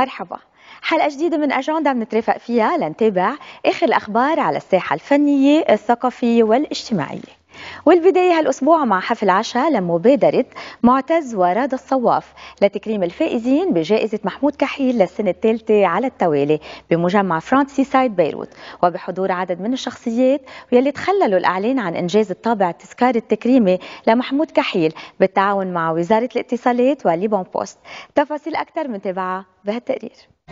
مرحبا. حلقة جديدة من أجندة بنترافق فيها لنتابع آخر الأخبار على الساحة الفنية الثقافية والاجتماعية. والبداية هالأسبوع مع حفل عشاء لمبادرة معتز وراد الصواف لتكريم الفائزين بجائزة محمود كحيل للسنة الثالثة على التوالي بمجمع فرانسي سايد بيروت، وبحضور عدد من الشخصيات واللي تخللوا الإعلان عن إنجاز الطابع التذكاري التكريمي لمحمود كحيل بالتعاون مع وزارة الاتصالات وليبون بوست. تفاصيل أكثر منتابعة بهالتقرير.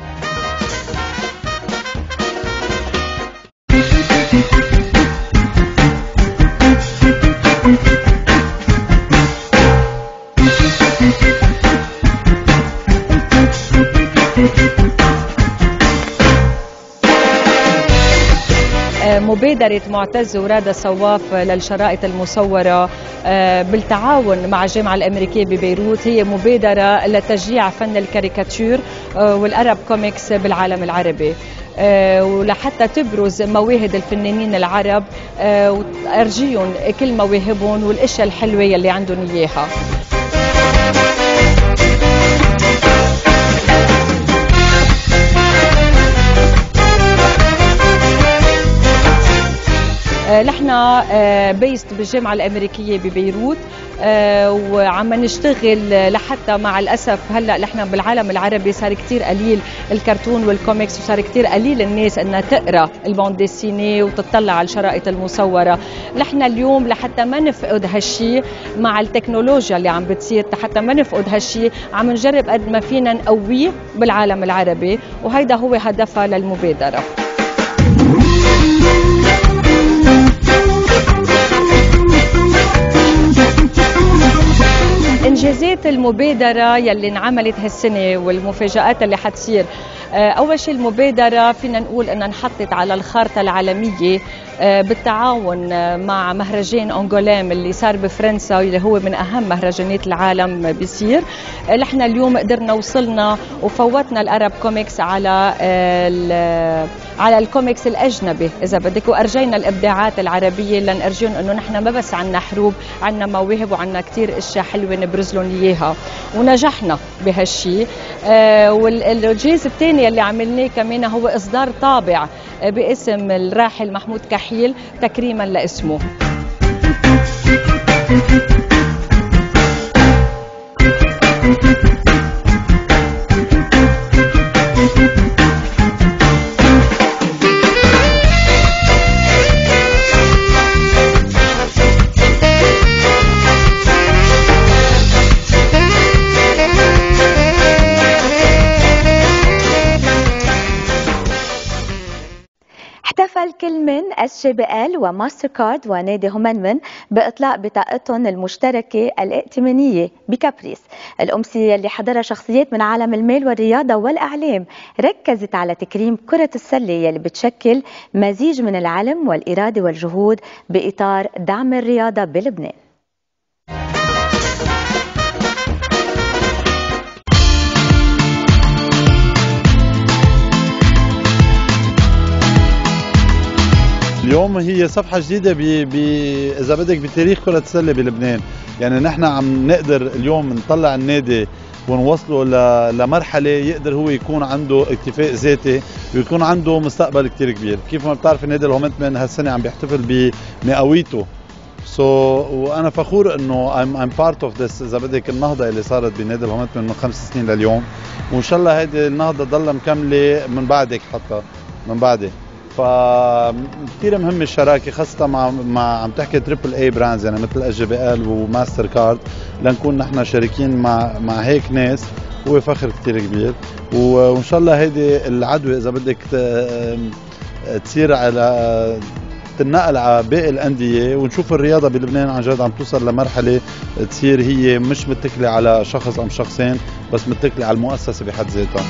مبادرة معتز وراد الصواف للشرائط المصورة بالتعاون مع الجامعة الأمريكية ببيروت هي مبادرة لتشجيع فن الكاريكاتير والأرب كوميكس بالعالم العربي، ولحتى تبرز مواهب الفنانين العرب وأرجيهم كل مواهبهم والأشياء الحلوة اللي عندهم إياها. نحن بيست بالجامعة الأمريكية ببيروت، وعم نشتغل لحتى مع الأسف هلأ نحن بالعالم العربي صار كتير قليل الكرتون والكوميكس، وصار كتير قليل الناس انها تقرأ الباند ديسيني وتطلع على الشرائط المصورة. نحن اليوم لحتى ما نفقد هالشي مع التكنولوجيا اللي عم بتصير، حتى ما نفقد هالشي عم نجرب قد ما فينا نقويه بالعالم العربي، وهيدا هو هدفها للمبادرة. إنجازات المبادرة يلي انعملت هالسنة والمفاجآت اللي حتصير، أول شيء المبادرة فينا نقول أنها انحطت على الخارطة العالمية بالتعاون مع مهرجان أنغولام اللي صار بفرنسا، اللي هو من أهم مهرجانات العالم بيصير. نحن اليوم قدرنا وصلنا وفوتنا الأرب كوميكس على الكوميكس الأجنبي إذا بدك، وأرجينا الإبداعات العربية لنرجيهم أنه نحن ما بس عنا حروب، عنا مواهب وعنا كتير أشياء حلوة نبرز لهم إياها، ونجحنا بهالشي. والجيز الثاني اللي عملناه كمان هو إصدار طابع باسم الراحل محمود كحيل تكريما لاسمه. احتفل كل من SJBL وماستر كارد ونادي هومنمن بإطلاق بطاقتهم المشتركة الائتمانية بكابريس. الأمسية اللي حضرها شخصيات من عالم المال والرياضة والإعلام ركزت على تكريم كرة السلة اللي بتشكل مزيج من العلم والإرادة والجهود بإطار دعم الرياضة بلبنان. اليوم هي صفحة جديدة إذا بدك بتاريخ كرة السلة بلبنان. يعني نحن عم نقدر اليوم نطلع النادي ونوصله لمرحلة يقدر هو يكون عنده اكتفاء ذاتي ويكون عنده مستقبل كتير كبير. كيف ما بتعرف نادي الهومنتمن هالسنة عم بيحتفل بمئويته، وأنا فخور إنه I'm part of this إذا بدك النهضة اللي صارت بنادي الهومنتمن من 5 سنين لليوم، وإن شاء الله هيدي النهضة تضل مكملة من بعدك حتى من بعدي. فكتير مهم الشراكه خاصه مع عم تحكي تريبل اي براندز، يعني مثل SJBL وماستر كارد، لنكون نحن شاركين مع هيك ناس، هو فخر كتير كبير. وان شاء الله هيدي العدوى اذا بدك تصير على تنقل على باقي الانديه، ونشوف الرياضه بلبنان عن جد عم توصل لمرحله تصير هي مش متكله على شخص او شخصين بس متكله على المؤسسه بحد ذاتها.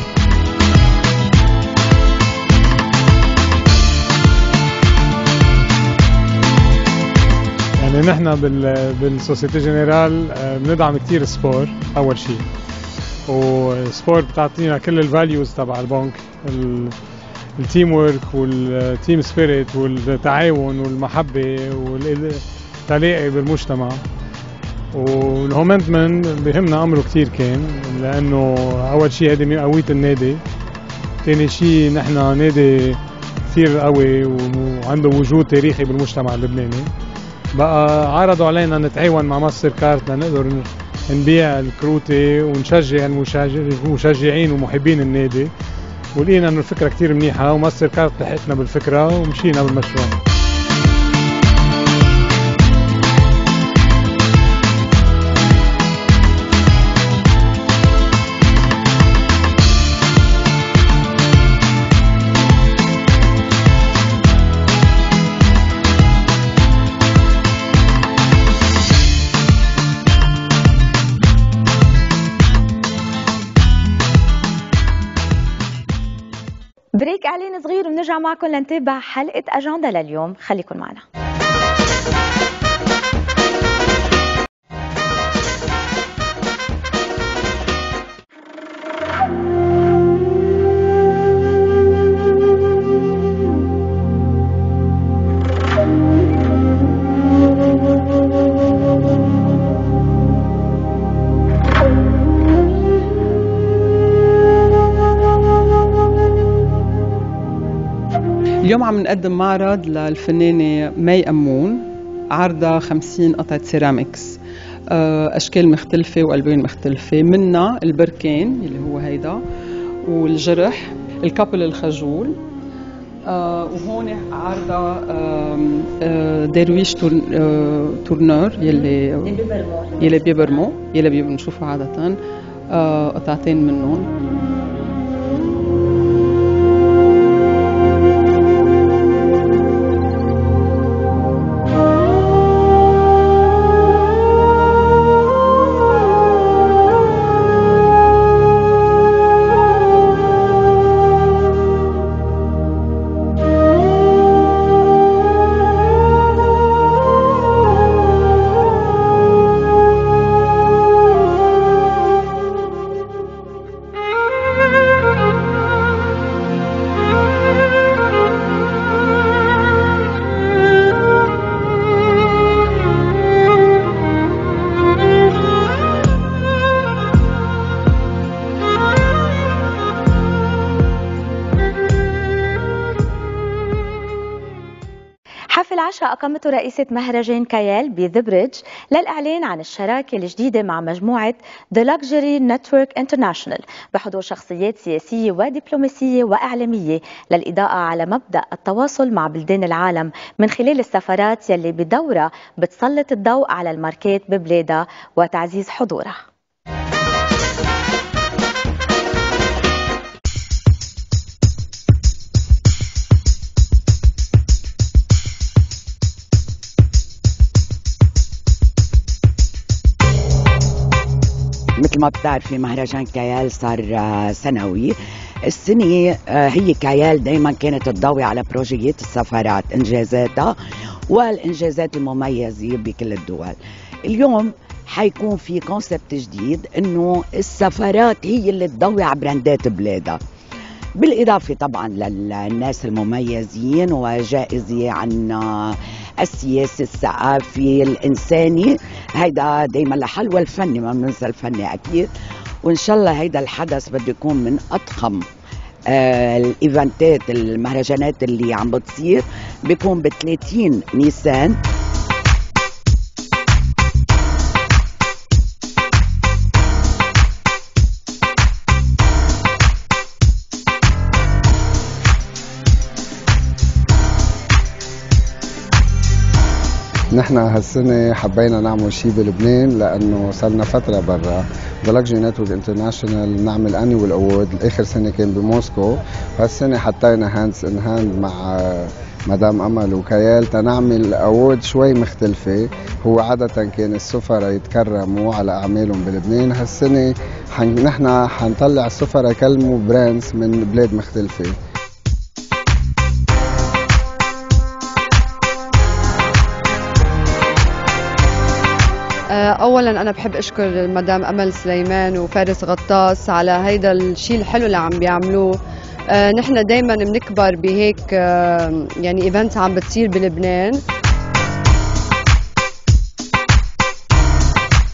يعني نحن بالسوسيتي جنرال بندعم كتير السبور اول شيء، والسبور بتعطينا كل الفاليوز تبع البنك، التيم وورك والتيم سبيريت والتعاون والمحبه والتلاقي بالمجتمع. والهومنتمن بهمنا امره كثير كان، لانه اول شيء هذه من قويه النادي، ثاني شيء نحن نادي كثير قوي وعنده وجود تاريخي بالمجتمع اللبناني. بقى عرضوا علينا نتعاون مع ماستر كارد لنقدر نبيع الكروتي ونشجع المشجعين ومحبين النادي، ولقينا انه الفكره كثير منيحه وماستر كارد لحقتنا بالفكره ومشينا بالمشروع. بريك اعلان صغير ونرجع معكم لنتابع حلقه اجنده لليوم، خليكن معنا. اليوم عم نقدم معرض للفنانة مي أمون، عرضها 50 قطعة سيراميكس، أشكال مختلفة وألوان مختلفة، منها البركان اللي هو هيدا، والجرح، الكابل الخجول، وهون عرضها درويش تورنور يلي بيبرمو بنشوفه عادة، قطعتين منهم. حفل عشاء أقامته رئيسة مهرجان كايال بذا بريدج للإعلان عن الشراكة الجديدة مع مجموعة The Luxury Network International بحضور شخصيات سياسية ودبلوماسية وإعلامية للإضاءة على مبدأ التواصل مع بلدان العالم من خلال السفارات يلي بدورها بتسلط الضوء على الماركات ببلادها وتعزيز حضورها. مثل ما بتعرفي مهرجان كايال صار سنوي. السنة هي كايال دايما كانت تضوي على بروجيات السفارات، إنجازاتها والإنجازات المميزة بكل الدول. اليوم حيكون في كونسبت جديد إنه السفارات هي اللي تضوي على براندات بلادها، بالإضافة طبعا للناس المميزين وجائزة عن السياسي الثقافي الإنساني، هيدا دايما لحل، والفني ما بننسى الفني أكيد. وإن شاء الله هيدا الحدث بده يكون من أضخم الإيفنتات المهرجانات اللي عم بتصير، بيكون ب30 نيسان. نحن هالسنة حبينا نعمل شيء بلبنان لأنه صارنا فترة برا. The Luxury Network International نعمل annual award، آخر سنة كان بموسكو، وهالسنة حطينا هاندز ان هاند مع مدام أمل وكيال تنعمل award شوي مختلفة. هو عادة كان السفراء يتكرموا على أعمالهم بلبنان، هالسنة نحن حنطلع السفراء يكلموا براندز من بلاد مختلفة. اولا انا بحب اشكر مدام امل سليمان وفارس غطاس على هيدا الشيء الحلو اللي عم بيعملوه. نحن دايما بنكبر بهيك يعني ايفنتس عم بتصير بلبنان.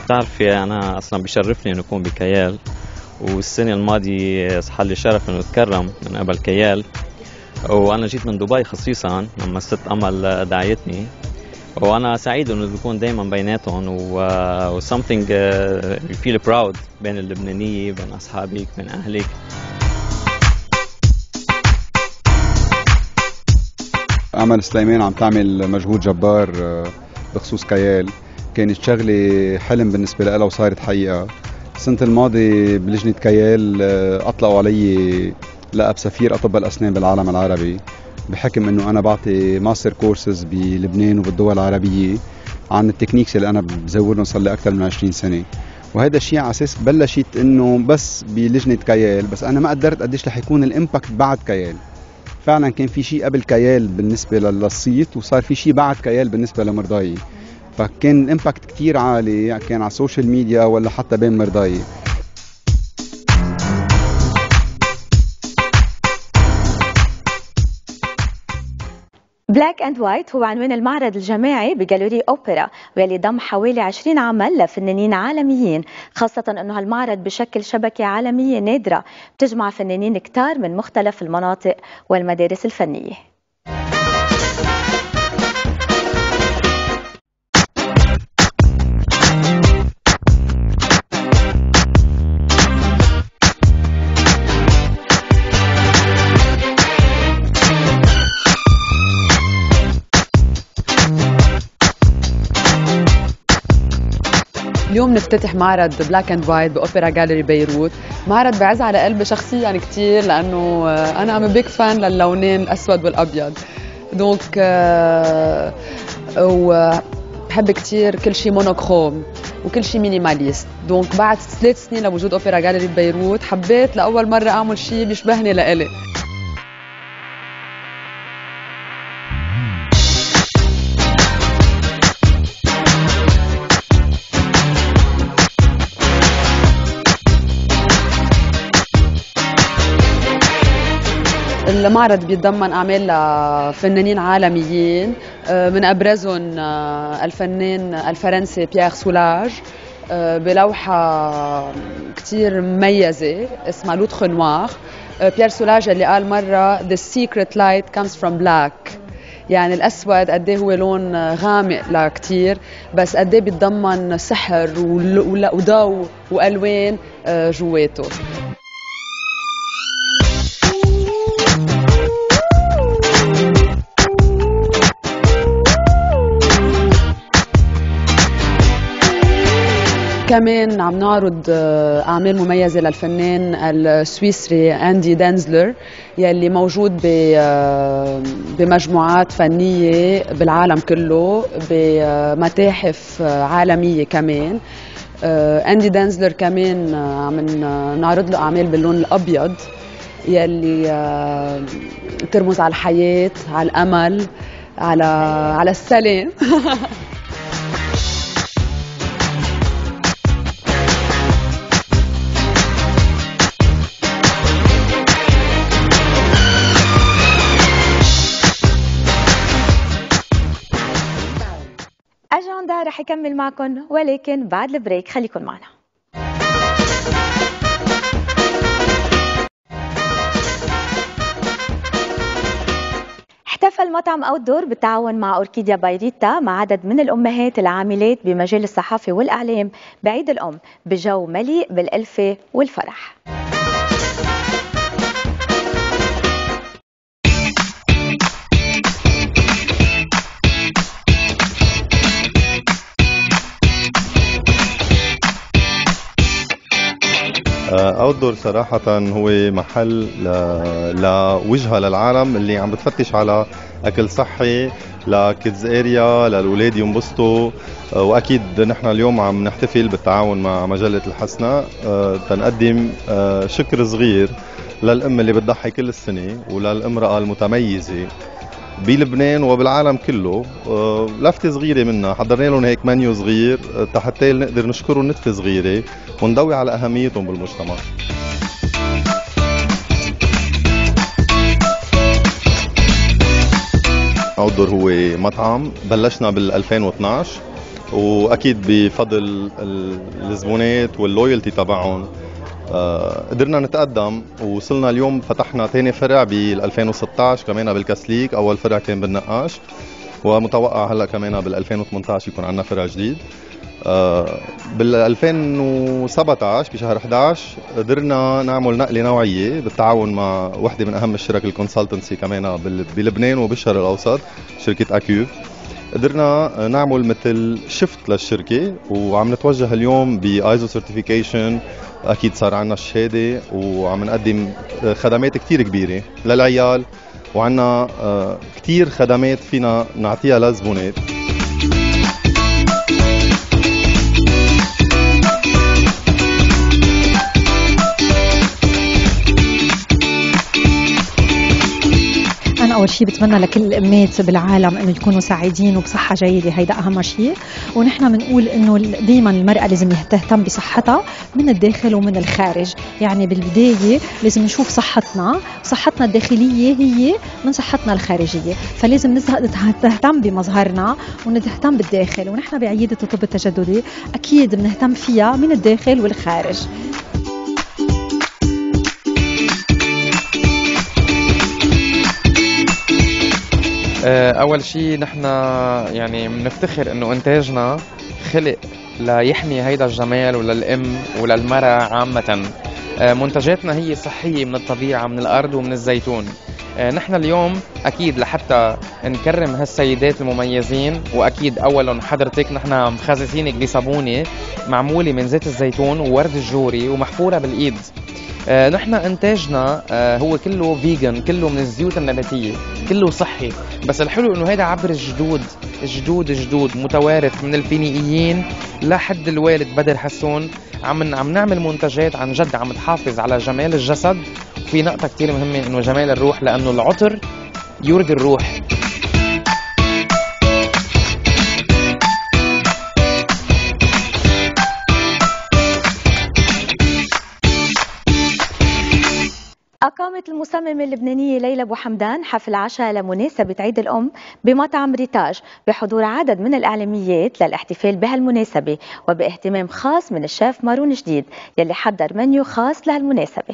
بتعرفي أنا أصلا بيشرفني إنه أكون بكيال، والسنة الماضية صح لي شرف إنه أتكرم من قبل كيال، وأنا جيت من دبي خصيصا لما الست أمل دعيتني، وأنا سعيد إنه بكون دايما بيناتهم و something you feel proud بين اللبنانية، بين أصحابك، بين أهلك. أمل سليمان عم تعمل مجهود جبار بخصوص كيال، كانت شغلة حلم بالنسبة لها وصارت حقيقة. السنة الماضية بلجنة كيال أطلقوا علي لقب سفير أطباء الأسنان بالعالم العربي، بحكم أنه أنا بعطي ماستر كورسز بلبنان وبالدول العربية عن التكنيكس اللي أنا بزودهم صار لي أكثر من 20 سنة. وهذا الشيء على أساس بلشت أنه بس بلجنة كيال، بس أنا ما قدرت قديش رح يكون الإمباكت بعد كيال. فعلا كان في شيء قبل كيال بالنسبة للصيت، وصار في شيء بعد كيال بالنسبة لمرضاي، فكان الإمباكت كتير عالي، كان على السوشيال ميديا ولا حتى بين مرضاي. بلاك اند وايت هو عنوان المعرض الجماعي بجاليري اوبرا، واللي ضم حوالي 20 عمل لفنانين عالميين، خاصة انه هالمعرض بشكل شبكة عالمية نادرة بتجمع فنانين كتار من مختلف المناطق والمدارس الفنية. اليوم نفتتح معرض بلاك اند وايت باوبرا جاليري بيروت، معرض بعز على قلبي شخصيا كتير لانه انا ام بيج فان للونين الاسود والابيض، دونك وبحب كتير كل شيء مونوكروم وكل شيء مينيماليست. دونك بعد 3 سنين لوجود اوبرا جاليري بيروت حبيت لاول مره اعمل شيء بيشبهني لإلي. المعرض بيتضمن أعمال لفنانين عالميين، من أبرزهم الفنان الفرنسي بيير سولاج بلوحة كتير مميزة اسمها لوتخ نوار. بيير سولاج اللي قال مرة The secret light comes from black، يعني الأسود قديه هو لون غامق لكتير، بس قديه بيتضمن سحر وضوء وألوان جواته. كمان عم نعرض أعمال مميزة للفنان السويسري أندي دانزلر يلي موجود بمجموعات فنية بالعالم كله، بمتاحف عالمية كمان. أندي دانزلر كمان عم نعرض له أعمال باللون الأبيض يلي ترمز على الحياة، على الأمل، على السلام. أجندة رح يكمل معكم، ولكن بعد البريك خليكن معنا. احتفل مطعم أوتدور بالتعاون مع أوركيديا بايريتا مع عدد من الأمهات العاملات بمجال الصحافة والإعلام بعيد الأم بجو مليء بالألفة والفرح. أوتدور صراحة هو محل لوجهة للعالم اللي عم بتفتش على أكل صحي لكيدز اريا للأولاد ينبسطوا. وأكيد نحن اليوم عم نحتفل بالتعاون مع مجلة الحسناء تنقدم شكر صغير للأم اللي بتضحي كل السنة وللامرأة المتميزة بلبنان وبالعالم كله. لفتة صغيرة منا، حضرنا لهم هيك منيو صغير حتى نقدر نشكرهم نتفة صغيرة ونضوي على أهميتهم بالمجتمع. أوتدور هو مطعم بلشنا بال 2012 واكيد بفضل الزبونات واللويالتي تبعهم قدرنا نتقدم، ووصلنا اليوم فتحنا ثاني فرع بال 2016 كمان بالكاسليك، اول فرع كان بالنقاش، ومتوقع هلا كمان بال 2018 يكون عندنا فرع جديد. بال 2017 بشهر 11 قدرنا نعمل نقله نوعيه بالتعاون مع وحده من اهم الشركات الكونسلتنسي كمان بلبنان وبالشرق الاوسط، شركه اكيوف. قدرنا نعمل مثل شفت للشركه، وعم نتوجه اليوم بايزو سيرتيفيكيشن، اكيد صار عندنا الشهاده، وعم نقدم خدمات كثير كبيره للعيال، وعندنا كثير خدمات فينا نعطيها للزبونات. أنا أول شيء بتمنى لكل الأمات بالعالم إنه يكونوا سعيدين وبصحة جيدة، هيدا أهم شيء. ونحن بنقول إنه دائما المرأة لازم تهتم بصحتها من الداخل ومن الخارج. يعني بالبداية لازم نشوف صحتنا الداخلية هي من صحتنا الخارجية، فلازم نهتم بمظهرنا ونهتم بالداخل. ونحن بعيادة الطب التجددي أكيد بنهتم فيها من الداخل والخارج. أول شيء نحن يعني بنفتخر إنه إنتاجنا خلق ليحمي هيدا الجمال وللأم وللمرأة عامة. منتجاتنا هي صحية من الطبيعة، من الأرض ومن الزيتون. نحن اليوم أكيد لحتى نكرم هالسيدات المميزين، وأكيد أولهم حضرتك، نحن مخزسينك بصابونة معمولة من زيت الزيتون وورد الجوري ومحفورة بالإيد. نحن انتاجنا هو كله فيجن، كله من الزيوت النباتيه، كله صحي. بس الحلو انه هيدا عبر الجدود متوارث من الفينيقيين لحد الوالد بدر حسون. عم نعمل منتجات عن جد عم تحافظ على جمال الجسد. وفي نقطه كتير مهمه انه جمال الروح، لانه العطر يرضي الروح. أقامت المصممة اللبنانية ليلى أبو حمدان حفل عشاء لمناسبة عيد الأم بمطعم ريتاج بحضور عدد من الإعلاميات للاحتفال بهالمناسبة، وباهتمام خاص من الشيف مارون جديد يلي حضر منيو خاص لهالمناسبة.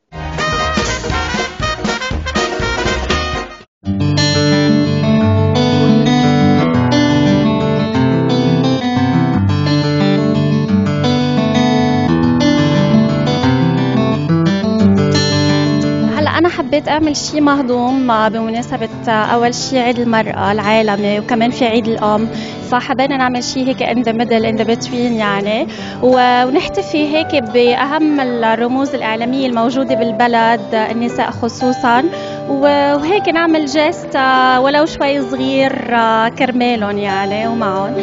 أنا حبيت أعمل شيء مهضوم بمناسبة أول شيء عيد المرأة العالمي، وكمان في عيد الأم، فحبينا نعمل شيء هيك in the middle in the between يعني، ونحتفي هيك بأهم الرموز الإعلامية الموجودة بالبلد، النساء خصوصا، وهيك نعمل جيست ولو شوي صغير كرمالهم يعني ومعهم.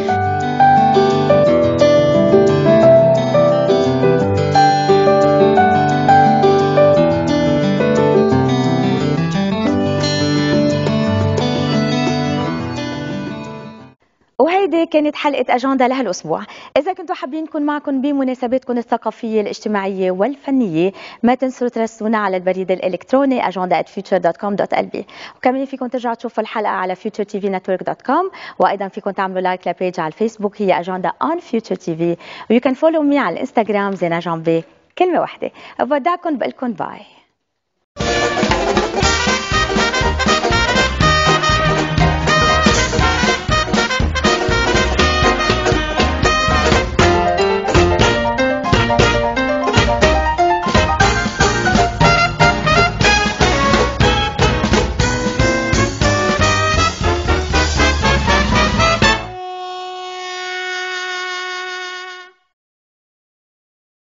وهيدي كانت حلقة أجندة لهالأسبوع. إذا كنتوا حابين نكون معكم بمناسباتكم الثقافية الاجتماعية والفنية، ما تنسوا ترسلونا على البريد الإلكتروني agenda@future.com.lb. وكمان فيكم ترجعوا تشوفوا الحلقة على futuretvnetwork.com، وأيضا فيكم تعملوا لايك لبيج على الفيسبوك هي أجندة on Future TV، ويو كان فولو مي على الانستغرام زينة جنبي كلمة واحدة. بودعكم بقلكم باي.